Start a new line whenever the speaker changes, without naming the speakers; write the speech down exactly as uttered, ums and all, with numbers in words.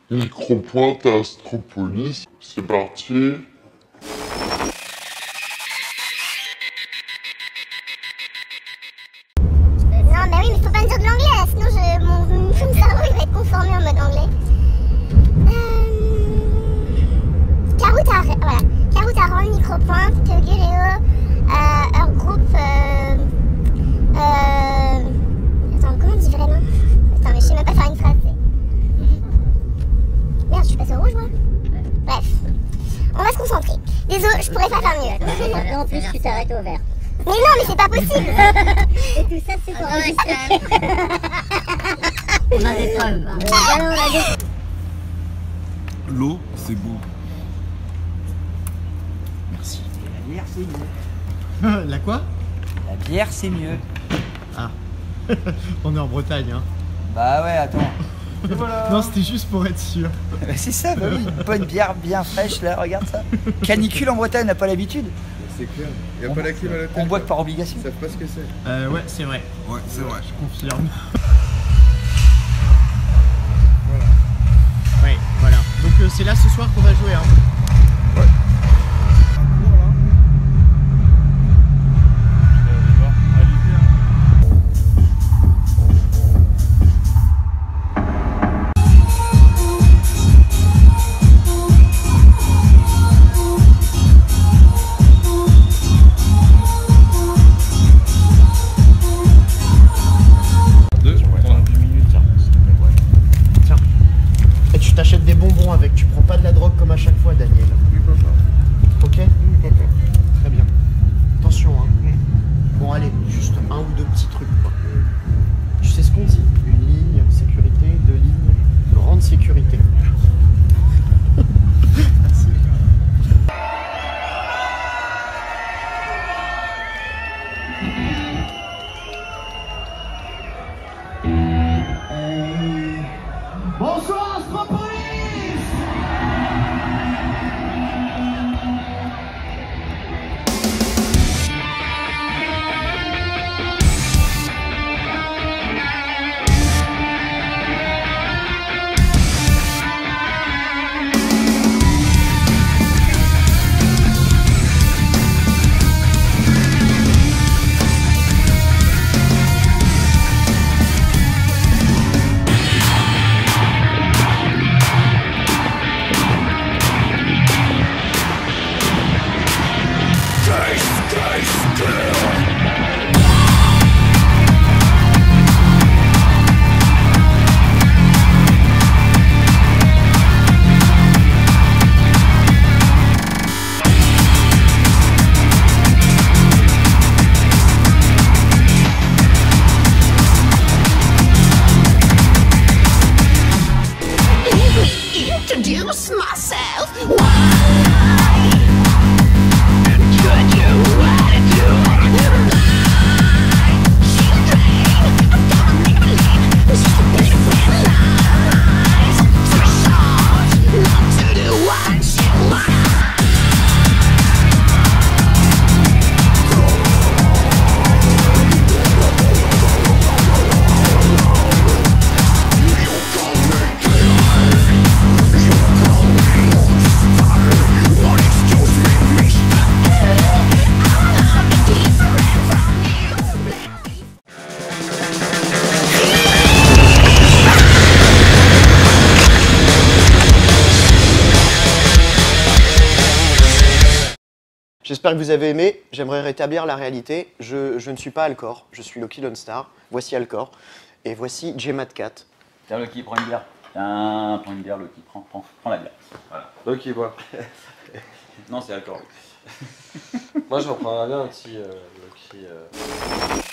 Micropointe Astropolis, c'est parti.
Non, bah oui, mais faut pas me dire de l'anglais là, sinon je, mon, mon cerveau il va être conformé en mode anglais. Euh... Karutaran, voilà. Karutaran, Micropointe, Guerrero, euh, Earth Group, euh... Euh... Attends, comment on dit vraiment? Attends, mais je sais même pas faire une phrase. Merde, je suis passée au rouge, moi. Bref, on va se concentrer. Désolé, je pourrais pas faire mieux.
Et en plus, tu t'arrêtes au vert.
Mais non, mais c'est pas possible.
Et tout ça, c'est pour enregistrer. On a des preuves. Hein. Voilà, on a des...
L'eau, c'est beau. Merci.
La bière, c'est mieux.
La quoi?
La bière, c'est mieux.
Ah. On est en Bretagne, hein.
Bah ouais, attends. Voilà.
Non, c'était juste pour être sûr.
C'est ça, bah oui, une bonne bière bien fraîche, là, regarde ça. Canicule en Bretagne, on n'a pas l'habitude.
C'est clair. Il n'y a pas la clim à l'hôtel.
On boit que par obligation.
Ils savent pas ce que c'est.
Euh, ouais, c'est vrai.
Ouais, c'est vrai.
Je confirme. Voilà. Ouais, voilà. Donc euh, c'est là ce soir qu'on va jouer, hein.
Ouais.
T'achètes des bonbons avec, tu prends pas de la drogue comme à chaque fois, Daniel.
Oui, papa.
Ok?
Oui, papa.
Très bien. Attention, hein. Bon, allez, juste un ou deux petits trucs, quoi. Tu sais ce qu'on dit? Une ligne, sécurité, deux lignes, grande sécurité. Merci. Bonsoir Astropolis!
Introduce myself. Why? Could you wanna do it? She'll drain. I'm gonna make believe this is the best of lies. Threshold, love to do what she wants.
J'espère que vous avez aimé. J'aimerais rétablir la réalité. Je, je ne suis pas Alcor, je suis Loki Lone Star. Voici Alcor. Et voici J-Mat-Cat.
Tiens, Loki, prends une bière. Tiens, prends une bière, Loki. Prends, prends, prends la bière. Voilà.
Loki, bois.
Non, c'est Alcor.
Moi, j'en prends bien un petit euh, Loki. Euh...